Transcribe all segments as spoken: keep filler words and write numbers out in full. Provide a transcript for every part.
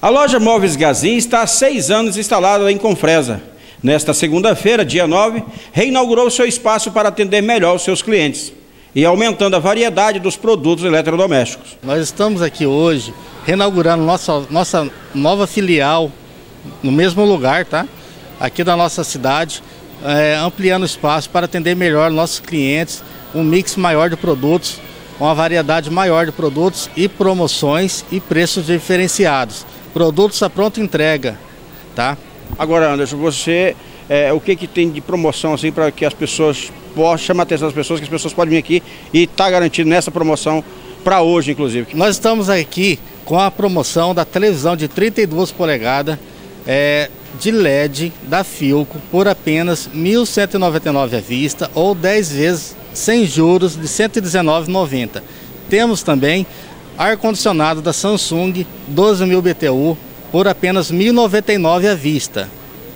A loja Móveis Gazin está há seis anos instalada em Confresa. Nesta segunda-feira, dia nove, reinaugurou seu espaço para atender melhor os seus clientes e aumentando a variedade dos produtos eletrodomésticos. Nós estamos aqui hoje reinaugurando nossa, nossa nova filial no mesmo lugar, tá? Aqui da nossa cidade, é, ampliando o espaço para atender melhor nossos clientes, um mix maior de produtos, uma variedade maior de produtos e promoções e preços diferenciados. Produtos à pronta entrega, tá? Agora, Anderson, você, é, o que que tem de promoção assim para que as pessoas possam chamar a atenção das pessoas, que as pessoas podem vir aqui e está garantido nessa promoção para hoje, inclusive? Nós estamos aqui com a promoção da televisão de trinta e duas polegadas é, de L E D da Philco por apenas mil cento e noventa e nove reais à vista ou dez vezes sem juros de cento e dezenove reais e noventa centavos. Temos também ar-condicionado da Samsung doze mil B T U por apenas mil e noventa e nove reais à vista.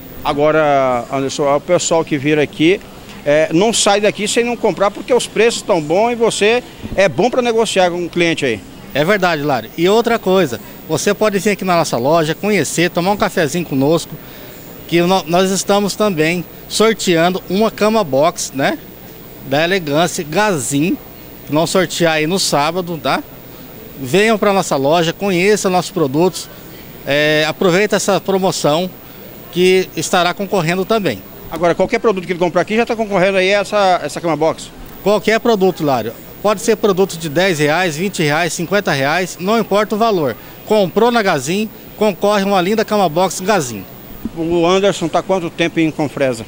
Agora, Anderson, o pessoal que vir aqui é, não sai daqui sem não comprar porque os preços estão bons e você é bom para negociar com o cliente aí. É verdade, Lário. E outra coisa, você pode vir aqui na nossa loja, conhecer, tomar um cafezinho conosco, que no, nós estamos também sorteando uma cama box, né, da Elegância Gazin, que nós sortear aí no sábado, tá? Venham para nossa loja, conheçam nossos produtos, é, aproveita essa promoção que estará concorrendo também. Agora, qualquer produto que ele comprar aqui já está concorrendo aí essa, essa cama box? Qualquer produto, Lário. Pode ser produto de dez reais, vinte reais, cinquenta reais, não importa o valor. Comprou na Gazin, concorre uma linda cama box Gazin. O Anderson está quanto tempo em Confresa?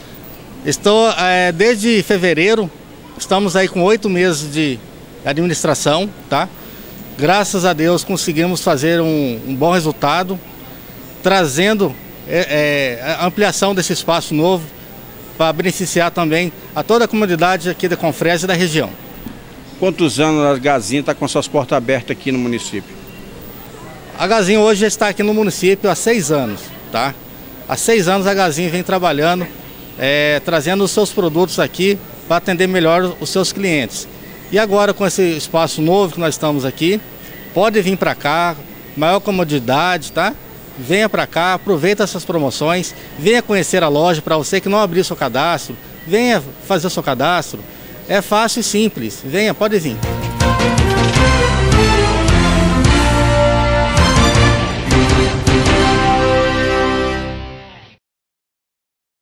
Estou é, desde fevereiro, estamos aí com oito meses de administração, tá? Graças a Deus conseguimos fazer um, um bom resultado, trazendo é, é, a ampliação desse espaço novo para beneficiar também a toda a comunidade aqui da Confresa e da região. Quantos anos a Gazin está com suas portas abertas aqui no município? A Gazin hoje está aqui no município há seis anos, tá? Há seis anos a Gazin vem trabalhando, é, trazendo os seus produtos aqui para atender melhor os seus clientes. E agora com esse espaço novo que nós estamos aqui, pode vir para cá, maior comodidade, tá? Venha para cá, aproveita essas promoções, venha conhecer a loja para você que não abriu seu cadastro, venha fazer o seu cadastro. É fácil e simples, venha, pode vir.